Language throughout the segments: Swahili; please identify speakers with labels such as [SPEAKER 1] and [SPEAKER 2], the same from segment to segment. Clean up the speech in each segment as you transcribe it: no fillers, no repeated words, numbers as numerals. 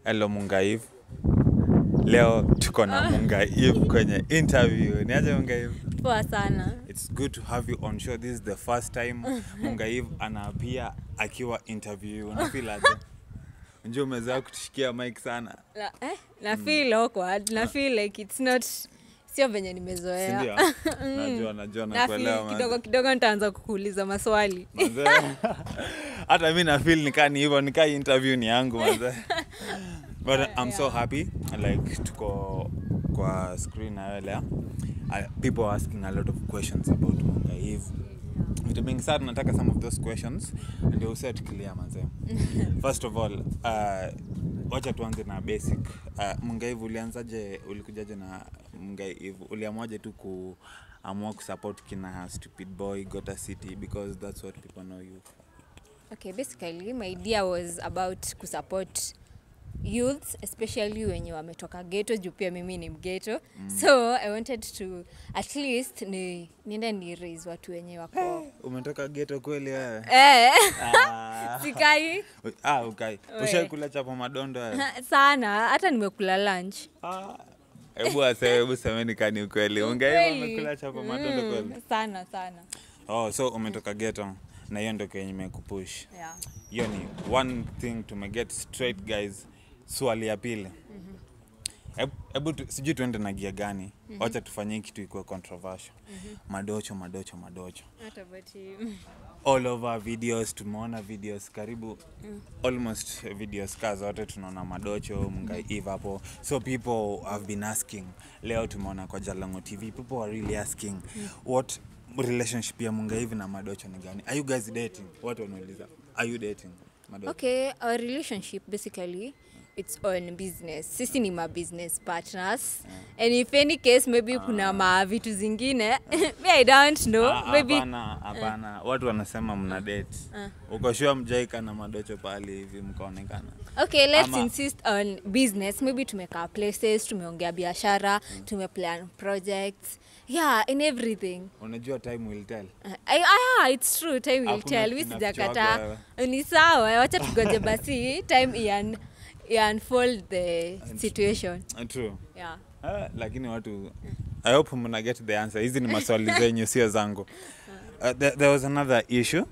[SPEAKER 1] Hello Mungai Eve. Leo tuko na Mungai Eve kwenye interview. Niaje Mungai Eve?
[SPEAKER 2] Poa sana.
[SPEAKER 1] It's good to have you on show. This is the first time Mungai Eve anaapia akiwa interview. Unafeel aje? Njoo umezoea kutushikia mic sana.
[SPEAKER 2] Na feel awkward. Na feel like it's not sio venye nimezoea.
[SPEAKER 1] Ndio. Najua nakuelewa.
[SPEAKER 2] Kidogo nitaanza kukuuliza maswali.
[SPEAKER 1] Hata mimi na feel nikani hivyo nikai interview ni yangu manze. But I'm so happy like tuko kwa screen na leo. People are asking a lot of questions about Mungai Eve. Vitu mingi sana nataka some of those questions ndio uset clear manze. First of all, wacha tuanze na basic. Mungai Eve ulianzaje, ulikujaje na Mungai Eve? Uliamwaje tu kuamua kusupport kina Stupid Boy Gota City because that's what people know you for?
[SPEAKER 2] Okay, basically my idea was about kusupport youths, especially wenye wametoka ghetto, juu pia mimi ni mghetto. So I wanted to at least niende ni raise watu wenye wako.
[SPEAKER 1] Umetoka ghetto kweli wewe?
[SPEAKER 2] Sikai.
[SPEAKER 1] Okay. Ushakula chapo madondo wewe?
[SPEAKER 2] Sana, hata nimekula lunch.
[SPEAKER 1] Hebu semeni kani ukweli. Mungai umekula chapo madondo kweli?
[SPEAKER 2] Sana.
[SPEAKER 1] So umetoka ghetto na hiyo ndio kenye imekupush.
[SPEAKER 2] Yeah.
[SPEAKER 1] Hiyo ni one thing to get straight guys. Swali ya pili. Hebu sijui tuende na gia gani. Wacha tufanye kitu ikuwe controversial. Madocho.
[SPEAKER 2] What about him?
[SPEAKER 1] All over videos, tumeona videos karibu almost videos kaza wote tunaona Madocho, Mungai Eve hapo. So people have been asking. Leo tumeona kwa Jalango TV. People are really asking what relationship ya Mungai Eve na Madocho ni gani? Are you guys dating? What wanauliza? Are you dating Madocho?
[SPEAKER 2] Okay, our relationship basically it's on business. Sisi ni ma business partners. And if any case maybe kuna ma vitu zingine, me I don't know. Maybe
[SPEAKER 1] hapana. Watu wanasema mna date. Uko sure mjaika na Madocho pale hivi mkaonekana?
[SPEAKER 2] Okay, let's insist on business. Maybe tumekaa places, tumeongea biashara, tumeplan projects. Yeah, in everything.
[SPEAKER 1] Unajua time will tell.
[SPEAKER 2] It's true, time will tell. Mimi sijakata. Ni sawa, wacha tugoje basi time unfold the situation.
[SPEAKER 1] True.
[SPEAKER 2] Yeah.
[SPEAKER 1] Lakini watu I hope mna get the answer. Hizi ni maswali zenyu sio zangu. There was another issue.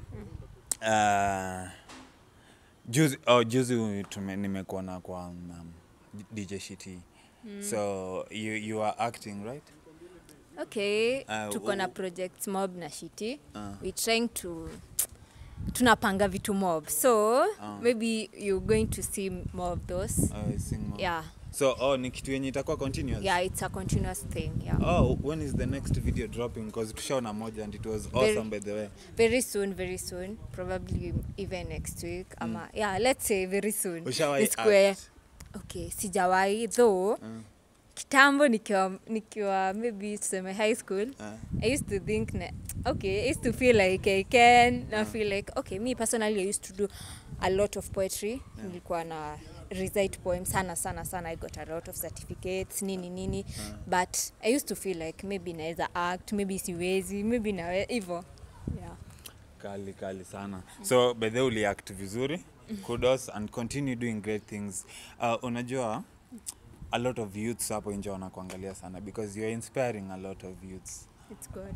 [SPEAKER 1] Juzi nimekuona kwa DJ Shiti. So you are acting, right?
[SPEAKER 2] Okay, tuko na projects mob na Shiti. We trying to tunapanga vitu mob. So maybe you're going to see more of those. Yeah.
[SPEAKER 1] So ni kitu yenye itakuwa continuous?
[SPEAKER 2] Yeah, it's a continuous thing. Yeah.
[SPEAKER 1] When is the next video dropping? Because tushaona moja and it was awesome by the way.
[SPEAKER 2] Very soon. Probably even next week. Yeah, let's say very soon. Okay, sijawahi though. Kitambo nikiwa maybe tuseme high school, I used to think I used to feel like I can. I feel like okay, me personally I used to do a lot of poetry. Nilikuwa na recite poems sana. I got a lot of certificates nini. But I used to feel like maybe naweza act, maybe siwezi, maybe na hivyo. Yeah.
[SPEAKER 1] Kali sana. So by the way uli act vizuri. Kudos and continue doing great things. Unajua a lot of youths hapo nje wanakuangalia sana because you're inspiring a lot of youths.
[SPEAKER 2] It's good.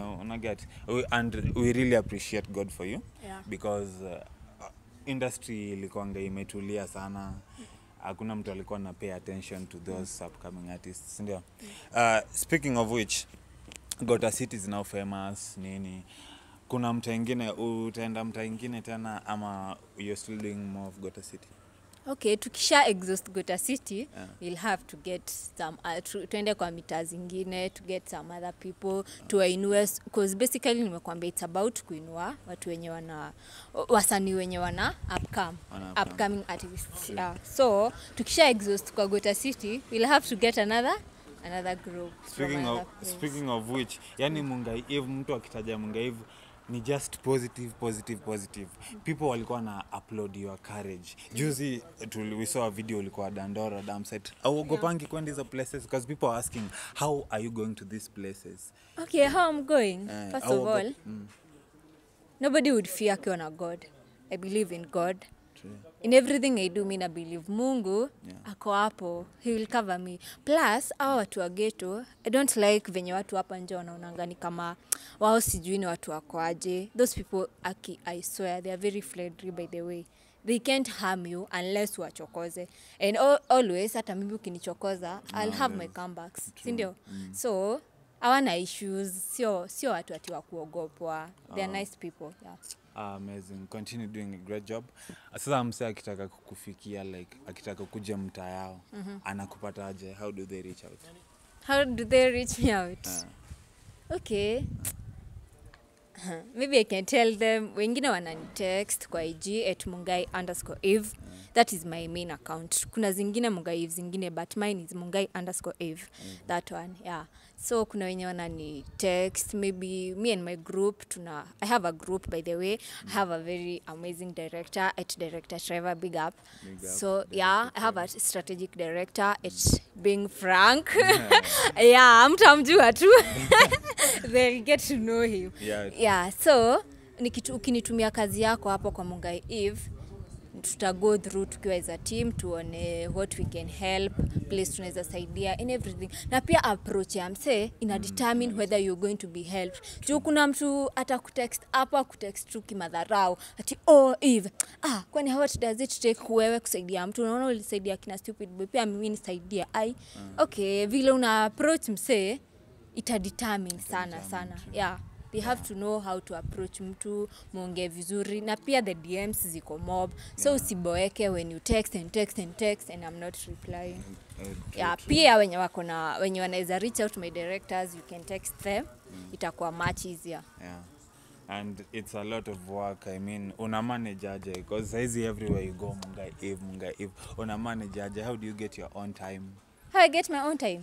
[SPEAKER 1] And we really appreciate God for you.
[SPEAKER 2] Yeah.
[SPEAKER 1] Because industry ilikuanga imetulia sana. Hakuna mtu alikuwa na pay attention to those upcoming artists, ndio. Speaking of which, Gota City is now famous nini. Kuna mtu mwingine utaenda mtu mwingine tena ama you're still doing more of Gota City?
[SPEAKER 2] Okay, tukisha exhaust Gota City, we'll have to get some tuende kwa mitaa zingine to get some other people to wainue, because basically nimekuambia it's about kuinua watu wenye wasanii wenye upcoming artists. Yeah. So tukisha exhaust kwa Gota City, we'll have to get another group.
[SPEAKER 1] Speaking of which, yani Mungai Eve, mtu akitaja Mungai Eve ni just positive. People walikuwa na upload your courage. Juzi we saw a video ulikuwa Dandora dam site. Auogopangi kwenda hizo places because people are asking how are you going to these places?
[SPEAKER 2] Okay, how I'm going? First of all, nobody would fear akiwa na God. I believe in God.
[SPEAKER 1] True.
[SPEAKER 2] in everything I do mi na believe Mungu ako hapo, he will cover me. Plus hao watu wa ghetto, I don't like venye watu hapa nje wanaonanga ni kama wao sijui ni watu wako aje. Those people I swear they are very friendly by the way. They can't harm you unless wachokoze. And always hata mimi ukinichokoza I'll have my comebacks. Si ndio? So hawana issues, sio watu ati wa kuogopwa. They are nice people. Yeah.
[SPEAKER 1] Amazing. Continue doing a great job. Sasa mse akitaka kukufikia like akitaka kuja mtaa yao, anakupata aje? How do they reach out?
[SPEAKER 2] How do they reach me out? Okay. Maybe I can tell them. Wengine wanani text kwa IG @Mungai_Eve. That is my main account. Kuna zingine Mungai Eve zingine, but mine is Mungai_Eve. That one, yeah. So kuna wenye wanani text, maybe me and my group I have a group by the way. I have a very amazing director @Director Trevor, big up. So yeah, I have a strategic director being frank. Yeah, mtamjua tu. They'll get to know him. Yeah, so ukinitumia kazi yako hapo kwa Mungai Eve, tuta go through tukiwa as a team tuone what we can help, place tunaweza saidia in everything. Na pia approach ya mse ina determine whether you're going to be helped. Juu kuna mtu atakutext hapa kutext tu kimadharau ati Eve, kwani how does it take wewe kusaidia mtu? Unaona ulisaidia kina stupid boy, pia mimi nisaidia. Okay, vile una approach mse ita determine sana. Yeah. They have to know how to approach mtu, muongee vizuri, na pia the DMs ziko mob. So usiboeke when you text and I'm not replying. Pia wenye wanaweza reach out to my directors, you can text them. Itakuwa much easier.
[SPEAKER 1] Yeah. And it's a lot of work. I mean, una manage aje? Because saizi everywhere you go, Mungai Eve. Una manage aje? How do you get your own time?
[SPEAKER 2] How I get my own time?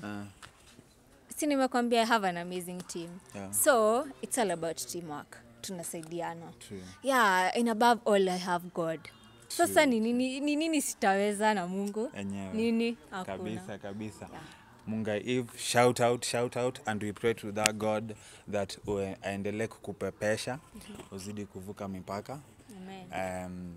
[SPEAKER 2] Si nimekwambia I have an amazing team. So it's all about teamwork. Tunasaidiana. Yeah, and above all I have God. Sasa nini sitaweza na Mungu? Nini?
[SPEAKER 1] Kabisa. Mungai Eve, shout out, and we pray to that God that aendelee kukupepesha, uzidi kuvuka mipaka.
[SPEAKER 2] Amen.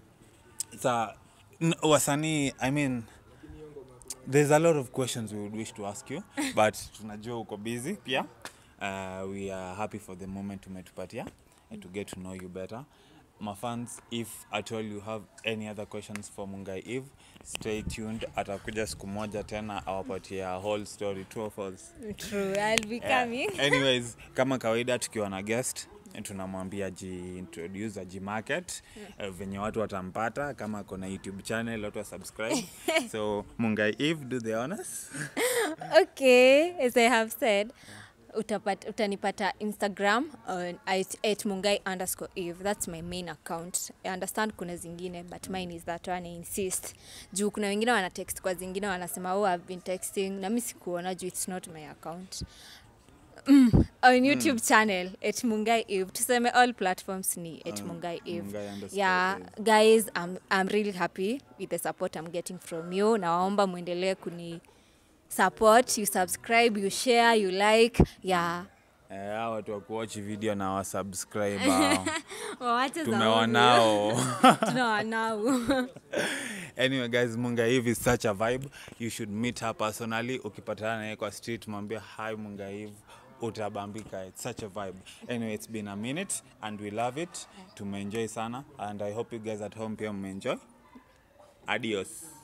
[SPEAKER 1] Wasanii, I mean, there's a lot of questions we would wish to ask you, but tunajua uko busy pia. We are happy for the moment umetupatia and to get to know you better. My fans, if at all you have any other questions for Mungai Eve, stay tuned. Atakuja siku moja tena awapatia whole story, true or false.
[SPEAKER 2] True, I'll be coming.
[SPEAKER 1] Anyways, kama kawaida tukiwa na guest, tunamwambia introduce market, venye watu watampata, kama kuna YouTube channel watu wa subscribe. So Mungai Eve, do the honors.
[SPEAKER 2] Okay, as I have said, utanipata Instagram @Mungai_Eve. That's my main account. I understand kuna zingine, but mine is that one. I insist. Juu kuna wengine wana text kwa zingine wanasema I've been texting, na mimi sikuona juu it's not my account. On YouTube channel @Mungai Eve. Tuseme all platforms ni @Mungai Eve. Yeah, guys, I'm really happy with the support I'm getting from you. Naomba muendelee kuni support, you subscribe, you share, you like. Yeah.
[SPEAKER 1] Watu wa kuwatch video na wa subscribe.
[SPEAKER 2] Tumewanao.
[SPEAKER 1] Anyway guys, Mungai Eve is such a vibe. You should meet her personally. Ukipatana naye kwa street mwambie hi Mungai Eve, utabambika. It's such a vibe. Anyway, it's been a minute and we love it. Tumeenjoy sana and I hope you guys at home pia mmeenjoy. Adios.